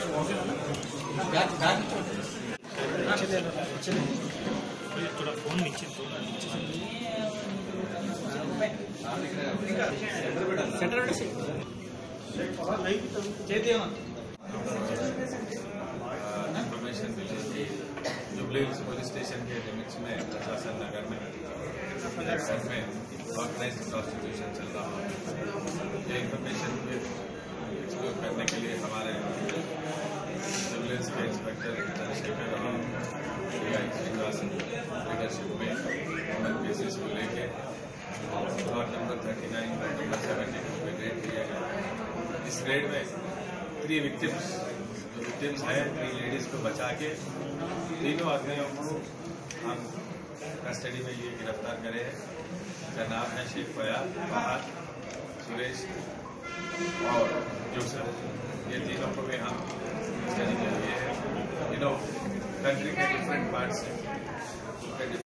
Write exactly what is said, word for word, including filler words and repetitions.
थोड़ा फोन नीचे centre information मिली जुबली हिल्स पुलिस स्टेशन के लिमिट्स में प्रशासन नगर में घर में ऑर्गेनाइज्ड प्रॉस्टिट्यूशन चल रहा है। ये इन्फॉर्मेशन एक्सप्लोर करने के लिए हमारे जुबली हिल्स के इंस्पेक्टर चंद्रशेखर और डीआई श्रीनिवास लीडरशिप में अमल केसेस को लेके plot number thirty nine number seventy two में रेड किया गया। इस रेड में थ्री विक्टिम्स जो विक्टिम्स है थ्री लेडीज को बचा के तीनों आदमियों को हम कस्टडी में ये गिरफ्तार करे हैं। इनका नाम है शेख फयाद, फहद, सुरेश और जोसेफ। ये तीनों को भी हम कस्टडी में लिए हैं। तीनों कंट्री के डिफरेंट पार्ट से